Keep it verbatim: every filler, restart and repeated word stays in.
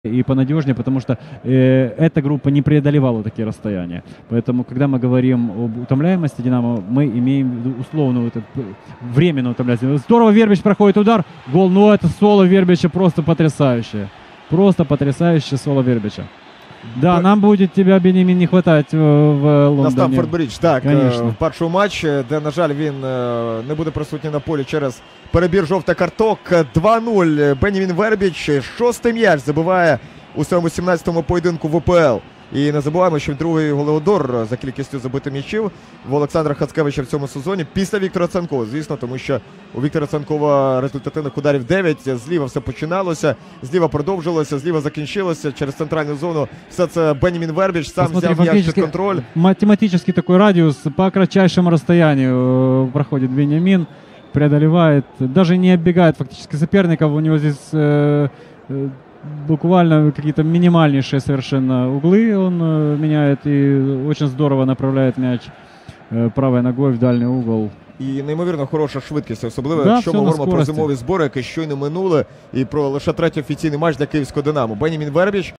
и понадежнее, потому что э, эта группа не преодолевала такие расстояния. Поэтому, когда мы говорим об утомляемости «Динамо», мы имеем в виду условную, вот, временную утомляемость. Здорово Вербич проходит удар, гол, ну это соло Вербича просто потрясающее. Просто потрясающее соло Вербича. Да, Б... нам будет тебя, Бенімін, не хватать в, в Лондоні. На Стамфорд Бридж, так, Конечно. в першому матчі, де, на жаль, він не буде присутній на полі через перебір жовтих карток. два нуль. Бенімін Вербіч, шостий м'яч забиває у своєму сімнадцятому поєдинку в УПЛ. І не забуваємо, що він другий голеодор за кількістю забитих м'ячів в Олександра Хацкевича в цьому сезоні після Віктора Цанкова, звісно, тому що у Віктора Цанкова результативних ударів дев'ять, зліва все починалося, зліва продовжилося, зліва закінчилося, через центральну зону все це Бенімін Вербіч сам Посмотри, взяв м'яч під контроль. Математический такой радиус, по кратчайшему расстоянию проходит Бенімін, преодолевает, даже не оббегает фактически соперников, у него здесь э, э, буквально какие-то минимальнейшие совершенно углы он э, меняет и очень здорово направляет мяч э, правой ногой в дальний угол. І неймовірно хороша швидкість, особливо, да, якщо ми говоримо про зимові збори, які щойно минули, і про лише третій офіційний матч для київського «Динамо». Бенімін Вербіч